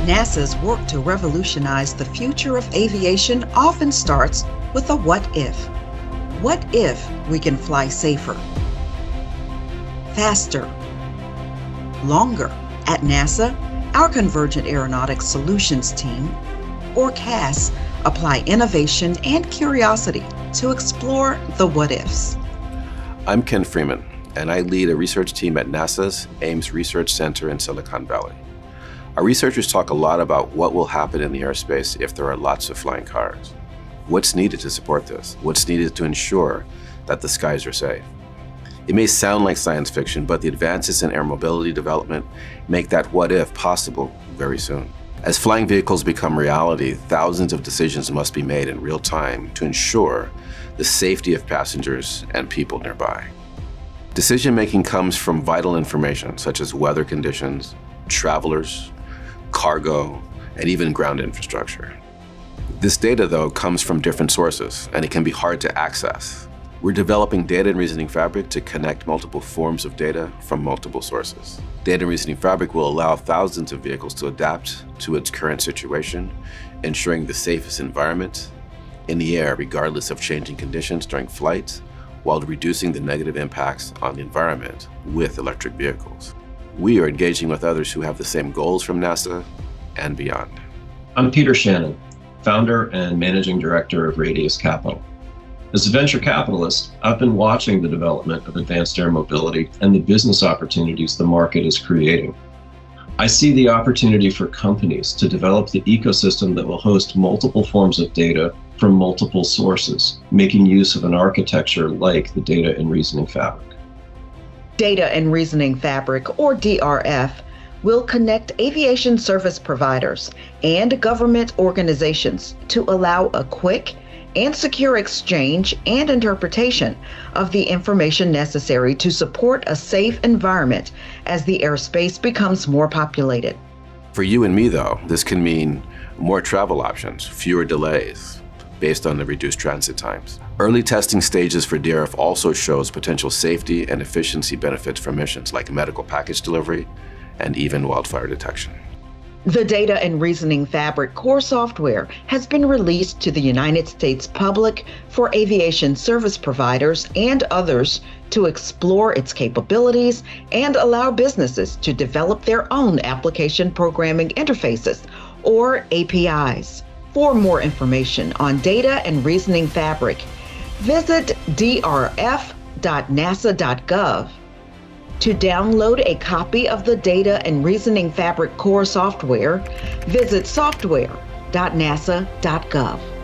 NASA's work to revolutionize the future of aviation often starts with a what if. What if we can fly safer, faster, longer? At NASA, our Convergent Aeronautics Solutions team, or CAS, apply innovation and curiosity to explore the what ifs. I'm Ken Freeman, and I lead a research team at NASA's Ames Research Center in Silicon Valley. Our researchers talk a lot about what will happen in the airspace if there are lots of flying cars. What's needed to support this? What's needed to ensure that the skies are safe? It may sound like science fiction, but the advances in air mobility development make that what if possible very soon. As flying vehicles become reality, thousands of decisions must be made in real time to ensure the safety of passengers and people nearby. Decision-making comes from vital information such as weather conditions, travelers, cargo, and even ground infrastructure. This data, though, comes from different sources, and it can be hard to access. We're developing Data and Reasoning Fabric to connect multiple forms of data from multiple sources. Data and Reasoning Fabric will allow thousands of vehicles to adapt to its current situation, ensuring the safest environment in the air regardless of changing conditions during flight, while reducing the negative impacts on the environment with electric vehicles. We are engaging with others who have the same goals from NASA and beyond. I'm Peter Shannon, founder and managing director of Radius Capital. As a venture capitalist, I've been watching the development of advanced air mobility and the business opportunities the market is creating. I see the opportunity for companies to develop the ecosystem that will host multiple forms of data from multiple sources, making use of an architecture like the Data and Reasoning Fabric. Data and Reasoning Fabric, or DRF, will connect aviation service providers and government organizations to allow a quick and secure exchange and interpretation of the information necessary to support a safe environment as the airspace becomes more populated. For you and me, though, this can mean more travel options, fewer delays, based on the reduced transit times. Early testing stages for DRF also shows potential safety and efficiency benefits for missions like medical package delivery and even wildfire detection. The Data and Reasoning Fabric core software has been released to the United States public for aviation service providers and others to explore its capabilities and allow businesses to develop their own application programming interfaces, or APIs. For more information on Data and Reasoning Fabric, visit drf.nasa.gov. To download a copy of the Data and Reasoning Fabric core software, visit software.nasa.gov.